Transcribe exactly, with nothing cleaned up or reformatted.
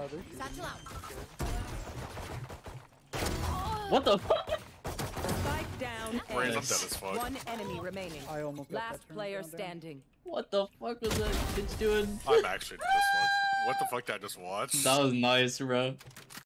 Uh, they're Satchel out. What the fuck? Spike down. Wait, I'm dead Nice. as fuck. One enemy remaining. I almost got Last that turn player down. standing. What the fuck was that bitch doing? I'm actually dead as fuck. What the fuck did I just watch? That was nice, bro.